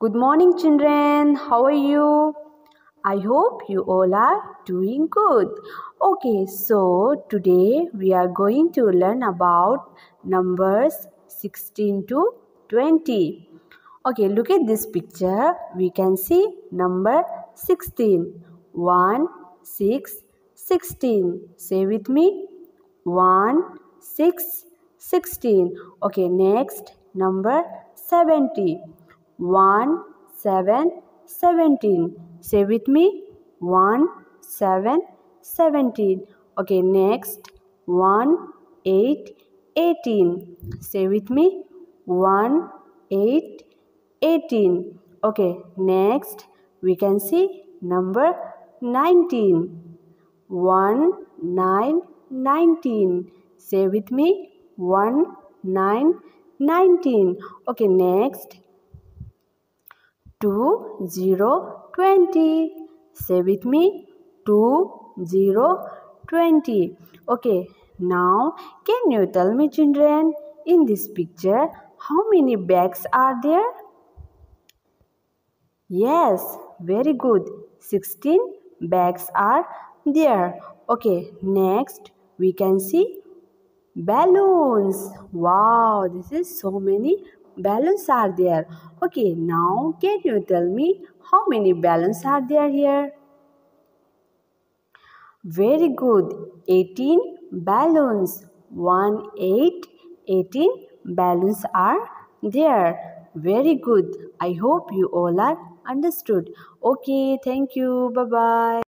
Good morning, children. How are you? I hope you all are doing good. Okay, so today we are going to learn about numbers 16 to 20. Okay, look at this picture. We can see number 16. 1, 6, 16. Say with me. 1, 6, 16. Okay, next number 70. 1, 7, 17. Say with me. 1, 7, 17. Okay, next 1, 8, 18. Say with me. 1, 8, 18. Okay, next we can see number 19. 1, 9, 19. Say with me. 1, 9, 19. Okay, next 2, 0, 20. Say with me. 2, 0, 20. Okay, now can you tell me, children, in this picture, how many bags are there? Yes, very good. 16 bags are there. Okay, next we can see balloons. Wow, this is so many balloons are there. Okay, now can you tell me how many balloons are there here? Very good. 18 balloons. 1, 8, 18 balloons are there. Very good. I hope you all are understood. Okay, thank you. Bye-bye.